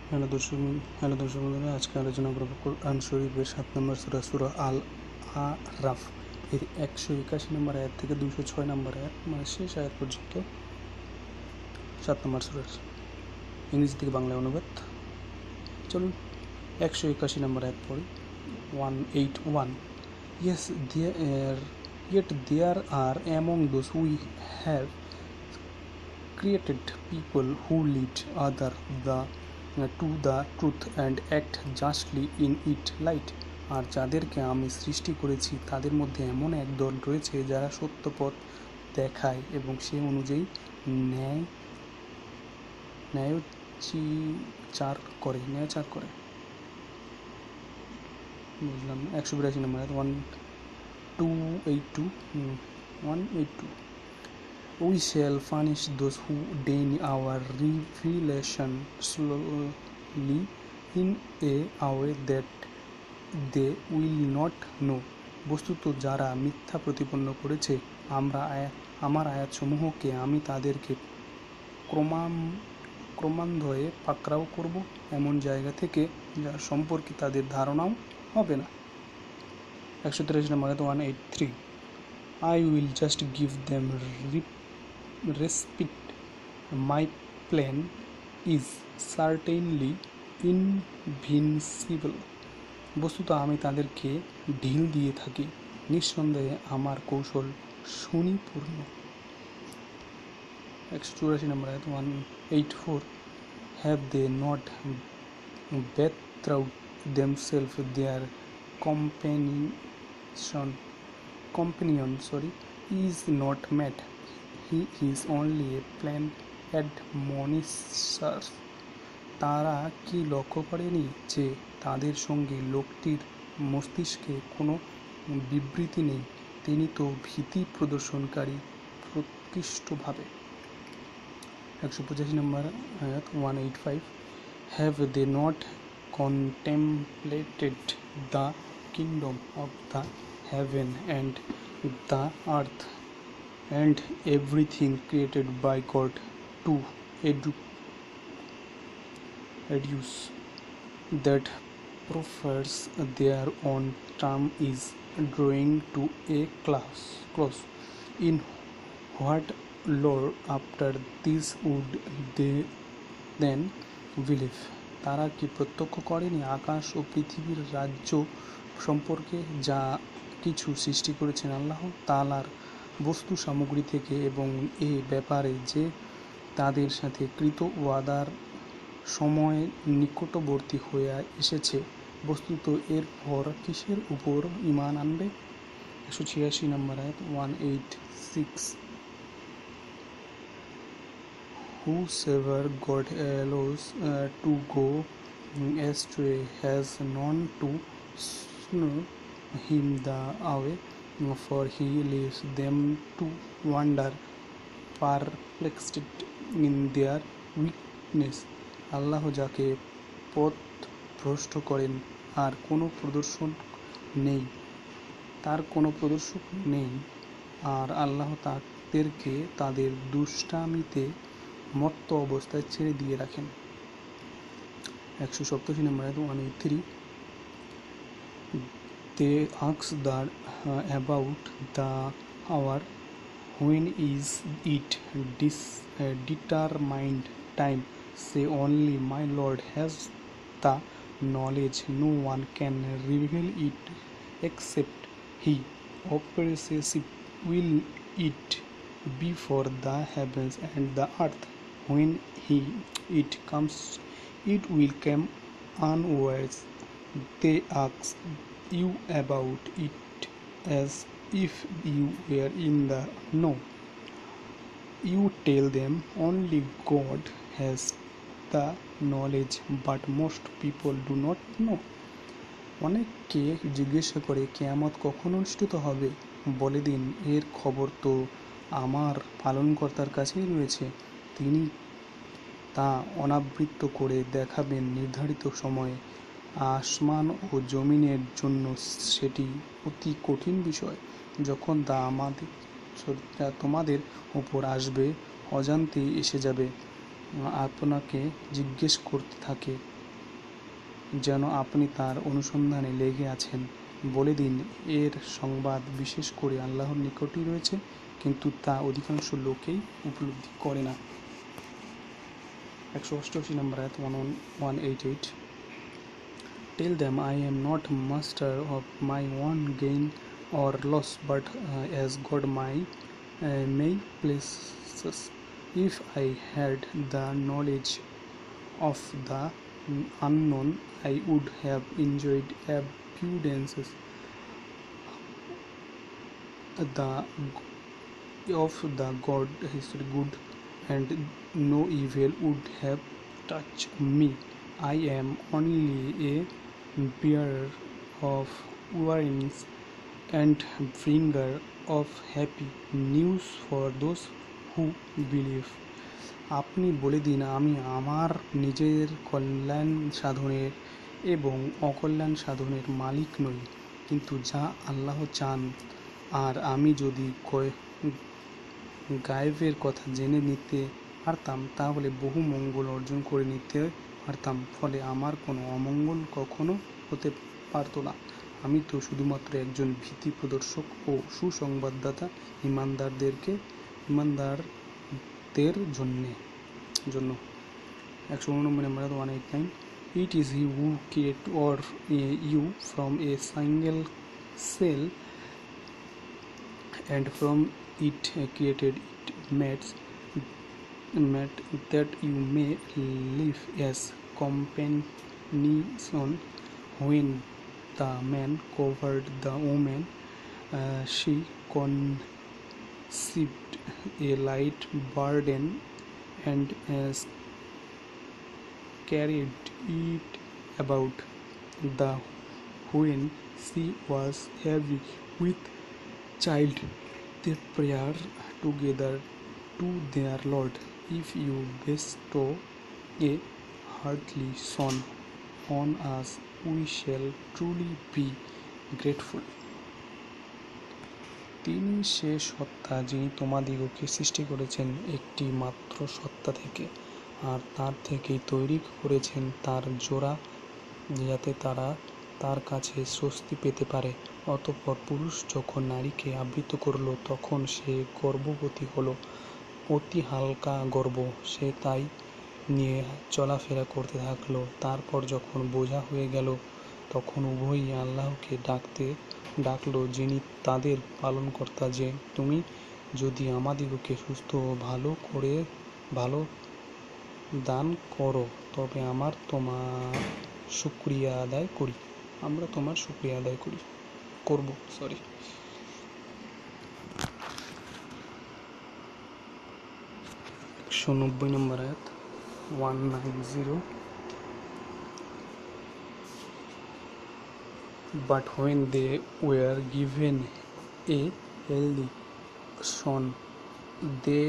Hello দর্শক বন্ধুরা, আজকে আলোচনা করব কোরআন শরীফের 7 নম্বর সূরা সূরা আল আরাফ এর 181 নম্বর আয়াত থেকে 206 নম্বর আয়াত, মানে শেষ আয়াত পর্যন্ত 7 নম্বর সূরার ইংরেজি থেকে বাংলায় অনুবাদ। চলুন 181 নম্বর আয়াত পড়ি। 181 Yes, yet there are among those we have created people who lead others to the truth and act justly in its light. আর যাদেরকে আমি সৃষ্টি করেছি তাদের মধ্যে এমন এক দল রয়েছে যারা সত্য পথ দেখায় এবং সে অনুযায়ী ন্যায়োচার করে। বুঝলাম না। 182 নম্বর 182 We shall punish those who deny our revelation slowly in a way that they will not know. বস্তুত যারা মিথ্যা প্রতিপন্ন করেছে আমার আয়াতসমূহকে আমি তাদেরকে ক্রমান্বয়ে পাকড়াও করব এমন জায়গা থেকে যার সম্পর্কে তাদের ধারণাও হবে না। 183 নম্বর 183 I will just give them respite. My plan is certainly invincible. বস্তুত আমি তাদেরকে ঢিল দিয়ে থাকি, নিঃসন্দেহে আমার কৌশল সুনিপুণ। 184 নম্বর 184 Have they not betrayed themselves? Their companion is not mad. He is only a plain admonisher. তারা কি লক্ষ্য করেনি যে তাদের সঙ্গে লোকটির মস্তিষ্কে কোনো বিবৃতি নেই, তিনি তো ভীতি প্রদর্শনকারী প্রকৃষ্টভাবে। 185 নম্বর আয়াত 185 Have they not contemplated the kingdom of the heaven and the earth and everything created by God to deduce that profess their own term is drawing to a close? In what Lord after this would they then believe? তারা কি প্রত্যক্ষ করেনি আকাশ ও পৃথিবীর রাজ্য সম্পর্কে যা কিছু সৃষ্টি করেছেন আল্লাহ তাআলার বস্তু সামগ্রী থেকে, এবং এ ব্যাপারে যে তাদের সাথে কৃত ওয়াদার সময় নিকটবর্তী হয়ে এসেছে, বস্তুত এরপর কিসের উপর ঈমান আনবে? 186 নম্বর আয়াত 186 Whosoever God allows to go astray has none to show him the way, for he leaves them to wander perplexed in their weakness. আল্লাহ যাকে পথ ভ্রষ্ট করেন আর তার কোনো প্রদর্শক নেই, আর আল্লাহ তাদেরকে তাদের দুষ্টামিতে মত্ত অবস্থায় ছেড়ে দিয়ে রাখেন। 187 নম্বর 183 They ask about the hour. When is it determined time? Say only, my Lord has the knowledge. No one can reveal it except He. Oppressive will it be for the heavens and the earth. When it comes, it will come unawares. They ask you about it as if you were in the know. You tell them only God has the knowledge, but most people do not know. অনেককে জিজ্ঞাসা করে কিয়ামত কখন অনুষ্ঠিত হবে, বলে দিন এর খবর তো আমার পালনকর্তার কাছেই রয়েছে, তিনি তা অনাবৃত করে দেখাবেন নির্ধারিত সময়ে। আসমান ও জমিনের জন্য সেটি অতি কঠিন বিষয়। যখন তা তোমাদের উপর আসবে, অজান্তেই এসে যাবে, আপনাকে জিজ্ঞেস করতে থাকে, যেন আপনি তার অনুসন্ধানে লেগে আছেন। বলে দিন, এর সংবাদ বিশেষ করে আল্লাহর নিকটই রয়েছে, কিন্তু তা অধিকাংশ লোকেই উপলব্ধি করে না। 188 নম্বর আয়াত 188। Tell them, I am not master of my own gain or loss, but as God may pleases. If I had the knowledge of the unknown, I would have enjoyed abundances of the good, and no evil would have touched me. I am only a bearer of warnings and bringer of happy news for those who believe. আপনি বলে দিন, আমি আমার নিজের কল্যাণ সাধনের এবং অকল্যাণ সাধনের মালিক নই, কিন্তু যা আল্লাহ চান। আর আমি যদি গায়েবের কথা জেনে নিতে পারতাম, তাহলে বহু মঙ্গল অর্জন করে নিতে পারতাম, ফলে আমার কোনো অমঙ্গল কখনো হতে পারত না। আমি তো শুধুমাত্র একজন ভীতি প্রদর্শক ও সুসংবাদদাতা ইমানদারদের জন্য। 189 নম্বর 189। It is he who created you from a single cell, and from it created mates that you may live as companions. When the man covered the woman, she conceived a light burden and carried it about. When she was heavy with child, they prayed together to their Lord. If you bestow a heartly son on us, we shall truly be grateful. তিনি সে সত্তা যিনি তোমাদিগকে সৃষ্টি করেছেন একটি মাত্র সত্তা থেকে, আর তার থেকেই তৈরি করেছেন তার জোড়া, যাতে তারা তার কাছে স্বস্তি পেতে পারে। অতঃপর পুরুষ যখন নারীকে আবৃত করল, তখন সে গর্ভবতী হল, অতি হালকা গর্ভ। সে তাই নিয়ে চলাফেরা করতে থাকল। তারপর যখন বোঝা হয়ে গেল, তখন উভয়ই আল্লাহকে ডাকল, যিনি তাদের পালনকর্তা, যে তুমি যদি আমাদিগকে সুস্থ ও ভালো দান করো, তবে আমরা তোমার শুকরিয়া আদায় করব। 190 নম্বর আয়াত 190। But when they were given a healthy son, they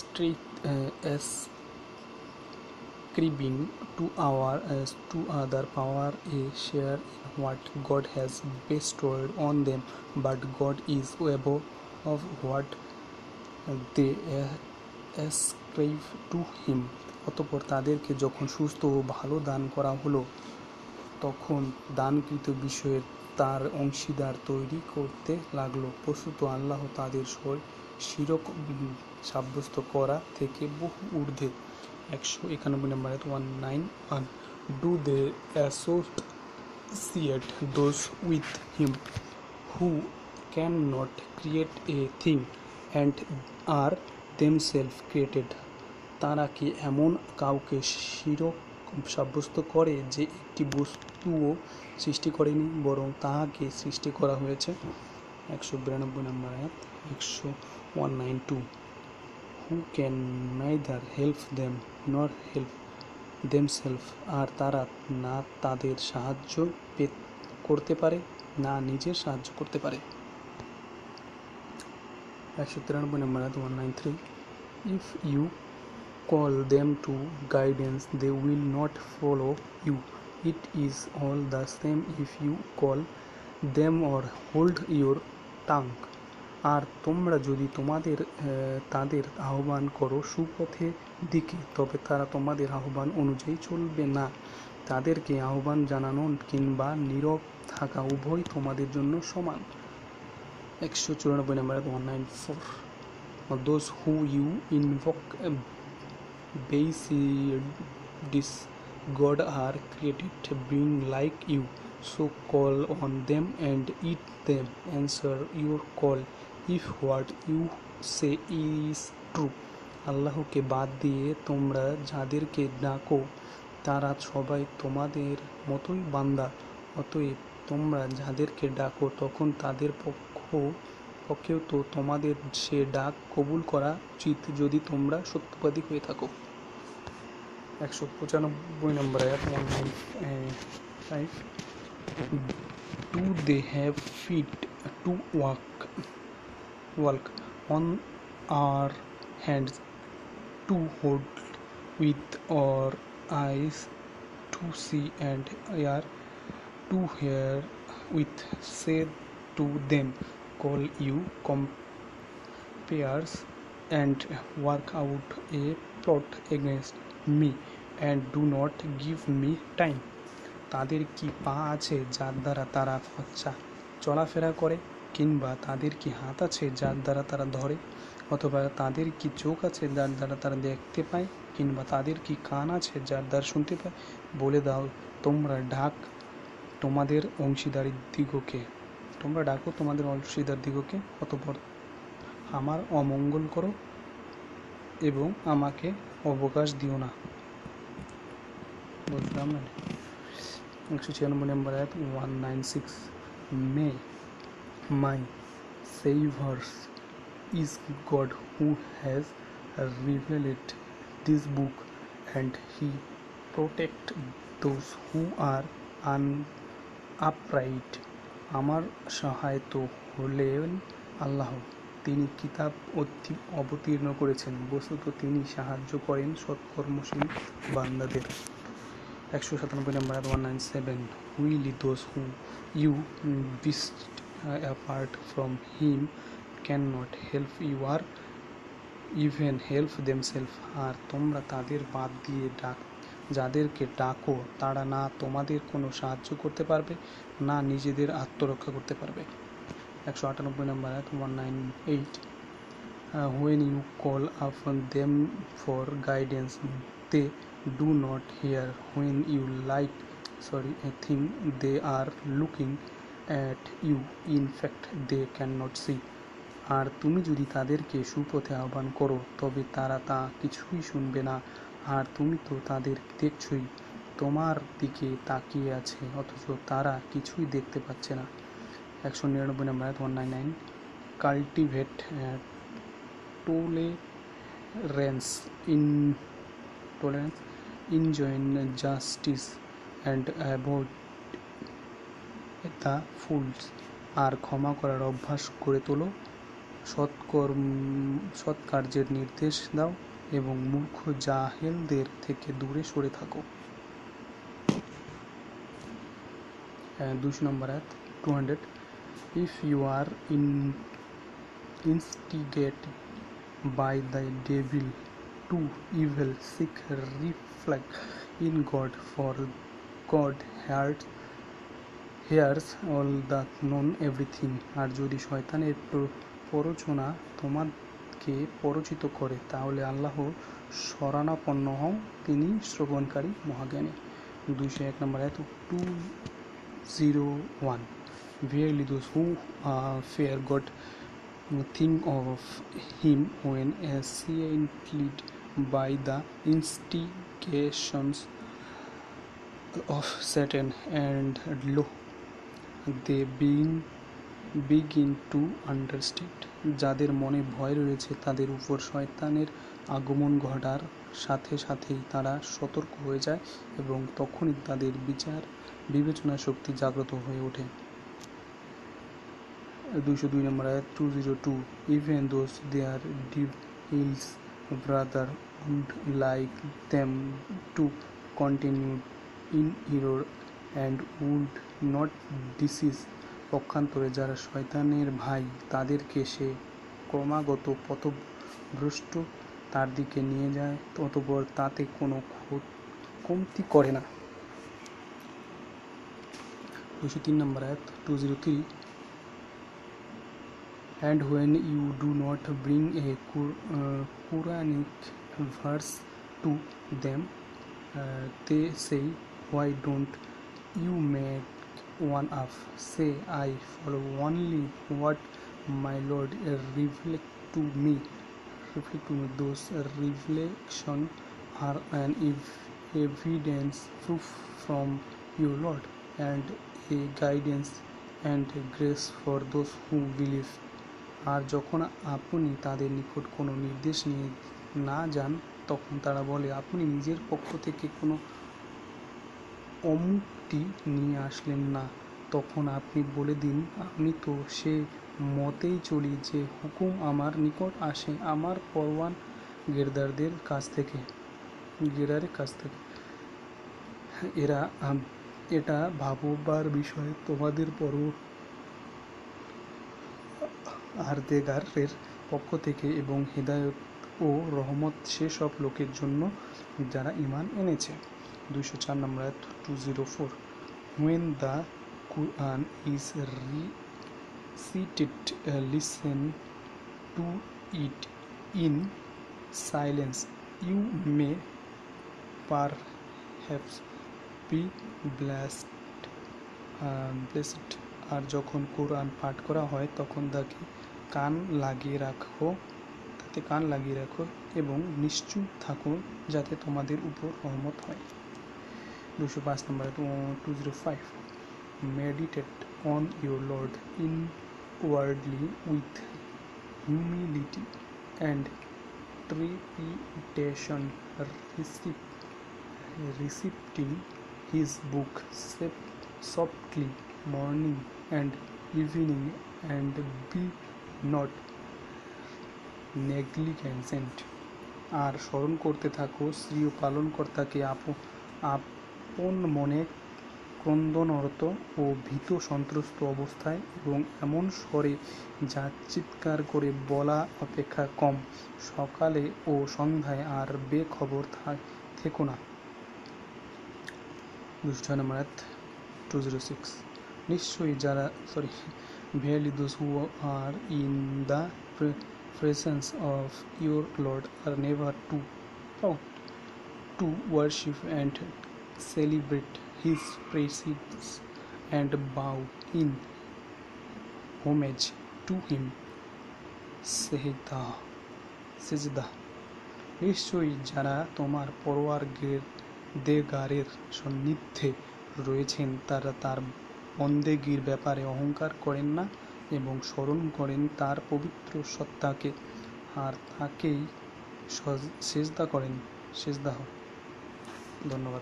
ascribing to other power a share in what God has bestowed on them, but God is above of what they ascribe to him. অতঃপর তাদেরকে যখন সুস্থ ও ভালো দান করা হলো, তখন দানকৃত বিষয়ের তার অংশীদার তৈরি করতে লাগলো। বস্তুত আল্লাহ তাদের শিরক সাব্যস্ত করা থেকে বহু ঊর্ধ্বে। 191 নম্বর 191। Do they associate those with him who cannot create a thing and are themselves created? তারা কি এমন কাউকে শিরক সাব্যস্ত করে যে একটি বস্তুও সৃষ্টি করেনি, বরং তাহাকে সৃষ্টি করা হয়েছে? 192 নম্বর আয়াত 192। Who can neither help them nor help themselves, আর তারা না তাদের সাহায্য করতে পারে, না নিজের সাহায্য করতে পারে। 193 নম্বর আয়াত 193। If you call them to guidance, they will not follow you. It is all the same if you call them or hold your tongue. আর তোমরা যদি তাদের আহ্বান করো সুপথের দিকে, তবে তারা তোমাদের আহ্বান অনুযায়ী চলবে না। তাদেরকে আহ্বান জানানো কিংবা নীরব থাকা উভয় তোমাদের জন্য সমান। 194 নম্বর আয়াত 194 Those who you invoke besides God are created being like you, so call on them and eat them. Answer your call if what you say is true. আল্লাহকে বাদ দিয়ে তোমরা যাদেরকে ডাকো তারা সবাই তোমাদের মতোই বান্দা। অতএব তোমরা যাদেরকে ডাকো তখন তাদের পক্ষেও তো তোমাদের সে ডাক কবুল করা উচিত যদি তোমরা সত্যবাদী হয়ে থাকো। 195 নম্বর আয়াত 195 Do they have feet to walk on, or hands to hold with, or eyes to see, and ear to hear with? Say to them, call you compares and work out a plot against me, and do not give me time. তাদের কি পা আছে যার দ্বারা তারা চলাফেরা করে, কিংবা তাদের কি হাত আছে যার দ্বারা তারা ধরে, অথবা তাদের কি চোখ আছে যার দ্বারা তারা দেখতে পায়, কিংবা তাদের কি কান আছে যার দ্বারা শুনতে পায়? বলে দাও, তোমরা ডাকো তোমাদের অংশীদারদিগকে, অতঃপর আমার অমঙ্গল করো এবং আমাকে অবকাশ দিও না। বুঝলাম না। 196 নম্বর আয়াত 196 May my Saviours is God who has revealed this book, and he protect those who are upright. আমার সহায় তো হলেন আল্লাহ, তিনি কিতাব অবতীর্ণ করেছেন, বস্তুত তিনি সাহায্য করেন সৎকর্মশীল বান্দাদের। 197 নম্বর আয়াত 197 Only those who you beset apart from him cannot help you or even help themselves. আর তোমরা তাদের বাদ দিয়ে যাদেরকে ডাকো তারা না তোমাদের কোনো সাহায্য করতে পারবে, না নিজেদের আত্মরক্ষা করতে পারবে। 198 নম্বর আয়াত 198 When you call upon them for guidance, they do not hear. When you think they are looking at you, in fact they cannot see. আর তুমি যদি তাদেরকে সুপথে আহ্বান করো তবে তারা তা কিছুই শুনবে না, আর তুমি তো তাদের দেখছই, তোমার দিকে তাকিয়ে আছে, অথচ তারা কিছুই দেখতে পাচ্ছে না। 199 নম্বর আয়াত 199 Cultivate tolerance, enjoy justice, and avoid the fools. আর ক্ষমা করার অভ্যাস গড়ে তোলো, সৎকার্যের নির্দেশ দাও এবং মূর্খ জাহেলদের থেকে দূরে সরে থাকো। 200 নম্বর আয়াত 200 If you are instigated by the devil to evil, seek refuge in God, for God hears all the known everything. আর যদি শয়তানের প্ররোচনা তোমাকে প্ররোচিত করে তাহলে আল্লাহ শরণাপন্ন হও, তিনি শ্রবণকারী মহাজ্ঞানী। 201 নম্বর আয়াত 201 Verily those who fear God think of him when assailed by the instigations of Satan, and lo, they begin to understand. যাদের মনে ভয় রয়েছে তাদের উপর শয়তানের আগমন ঘটার সাথে সাথেই তারা সতর্ক হয়ে যায় এবং তখনই তাদের বিবেচনা শক্তি জাগ্রত হয়ে ওঠে। 202 নম্বর আয়াত 202 Even those their devils brother would like them to continue in error and would not cease. পক্ষান্তরে যারা শয়তানের ভাই তাদেরকে সে ক্রমাগত পথভ্রষ্ট তার দিকে নিয়ে যায়, অতঃপর তাতে কোনো কমতি করে না। 203 নম্বর আয়াত 203 and when you do not bring a Quranic verse to them, they say, why don't you make one up? Say, I follow only what my Lord revealed to me. Those revelations are an evidence proof from your Lord, and a guidance and grace for those who believe. আর যখন আপনি তাদের নিকট কোনো নির্দেশ নিয়ে না যান, তখন তারা বলে, আপনি নিজের পক্ষ থেকে কোনো অমুকটি নিয়ে আসলেন না। তখন আপনি বলে দিন, আমি তো সে মতেই চলি যে হুকুম আমার নিকট আসে আমার পরওয়ারদিগারের কাছ থেকে। এটা ভাববার বিষয় তোমাদের পরওয়ারদিগারের পক্ষ থেকে, এবং হিদায়াত ও রহমত সেসব লোকের জন্য যারা ঈমান এনেছে। 204 নম্বর আয়াত 204 When the Quran is recited, listen to it in silence. You may perhaps be blessed. আর যখন কোরআন পাঠ করা হয় তখন তাতে কান লাগিয়ে রাখো এবং নিশ্চুপ থাকো, যাতে তোমাদের উপর রহমত হয়। 205 নম্বর 205 Meditate on your Lord inwardly with humility and trepidation, reciting his book softly morning and evening, and be not negligent. আর স্মরণ করতে থাকো স্বীয় পালনকর্তাকে আপন মনে ক্রন্দনরত ও ভীত সন্ত্রস্ত অবস্থায়, এবং এমন স্বরে যা চিৎকার করে বলা অপেক্ষা কম, সকালে ও সন্ধ্যায়, আর বেখবর থেকো না। 206 নম্বর আয়াত 206 Verily those who are in the presence of your Lord are never too proud to worship and celebrate his praises and bow in homage to him. সেজদা নিশ্চয়ই যারা তোমার পরওয়ারদিগারের সান্নিধ্যে রয়েছেন তারা তার বন্দেগীর ব্যাপারে অহংকার করেন না, এবং স্মরণ করেন তার পবিত্র সত্তাকে, আর তাকেই সেজদা হয়। ধন্যবাদ।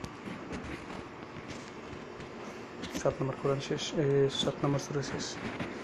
7 নম্বর কোরআন শেষ, 7 নম্বর সূরা শেষ।